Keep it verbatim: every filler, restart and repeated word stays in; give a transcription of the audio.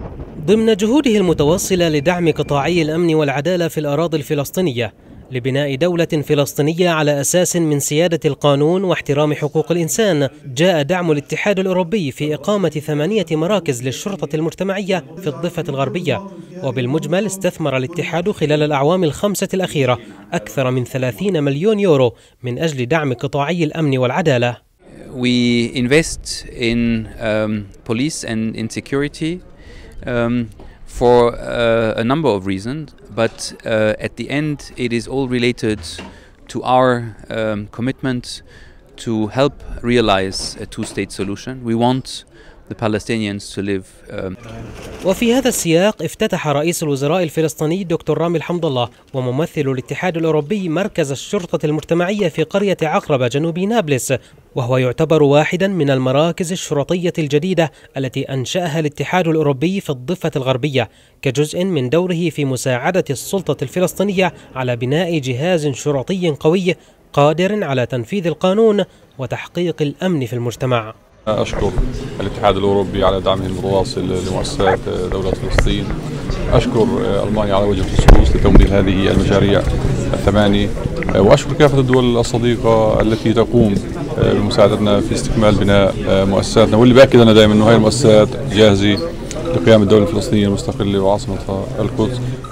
ضمن جهوده المتواصلة لدعم قطاعي الأمن والعدالة في الأراضي الفلسطينية لبناء دولة فلسطينية على أساس من سيادة القانون واحترام حقوق الإنسان، جاء دعم الاتحاد الأوروبي في إقامة ثمانية مراكز للشرطة المجتمعية في الضفة الغربية. وبالمجمل استثمر الاتحاد خلال الأعوام الخمسة الأخيرة أكثر من ثلاثين مليون يورو من أجل دعم قطاعي الأمن والعدالة. We invest in um, police and in security um, for uh, a number of reasons, but uh, at the end it is all related to our um, commitment to help realize a two-state solution. We want the Palestinians to live. Um, وفي هذا السياق افتتح رئيس الوزراء الفلسطيني دكتور رامي الحمد الله وممثل الاتحاد الأوروبي مركز الشرطة المجتمعية في قرية عقربة جنوب نابلس، وهو يعتبر واحدا من المراكز الشرطية الجديدة التي أنشأها الاتحاد الأوروبي في الضفة الغربية كجزء من دوره في مساعدة السلطة الفلسطينية على بناء جهاز شرطي قوي قادر على تنفيذ القانون وتحقيق الأمن في المجتمع. أشكر الاتحاد الأوروبي على دعمه المتواصل لمؤسسات دولة فلسطين. أشكر ألمانيا على وجه الخصوص لتمويل هذه المشاريع الثمانية، وأشكر كافة الدول الصديقة التي تقوم بمساعدتنا في استكمال بناء مؤسساتنا، واللي بأكد أنا دائما أنه هذه المؤسسات جاهزة لقيام الدولة الفلسطينية المستقلة وعاصمتها القدس.